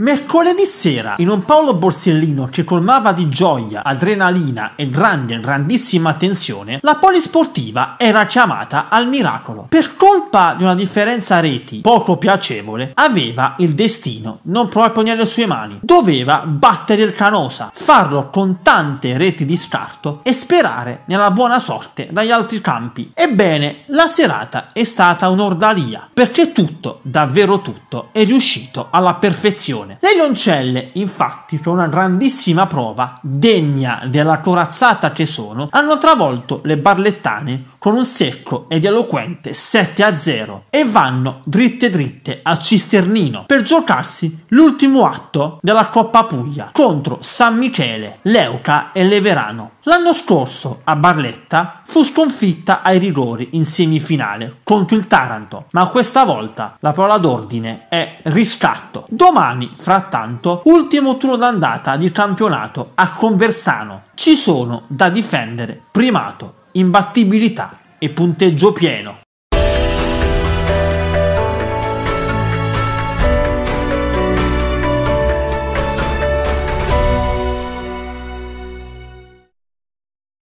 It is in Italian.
Mercoledì sera, in un Paolo Borsellino che colmava di gioia, adrenalina e grandissima tensione, la polisportiva era chiamata al miracolo. Per colpa di una differenza reti poco piacevole, aveva il destino non proprio nelle sue mani. Doveva battere il Canosa, farlo con tante reti di scarto e sperare nella buona sorte dagli altri campi. Ebbene, la serata è stata un'ordalia, perché tutto, davvero tutto, è riuscito alla perfezione. Le Lioncelle, infatti, con una grandissima prova, degna della corazzata che sono, hanno travolto le barlettane con un secco ed eloquente 7-0 e vanno dritte a Cisternino per giocarsi l'ultimo atto della Coppa Puglia contro San Michele, Leuca e Leverano. L'anno scorso a Barletta fu sconfitta ai rigori in semifinale contro il Taranto, ma questa volta la parola d'ordine è riscatto. Domani, frattanto, ultimo turno d'andata di campionato a Conversano. Ci sono da difendere primato, imbattibilità e punteggio pieno.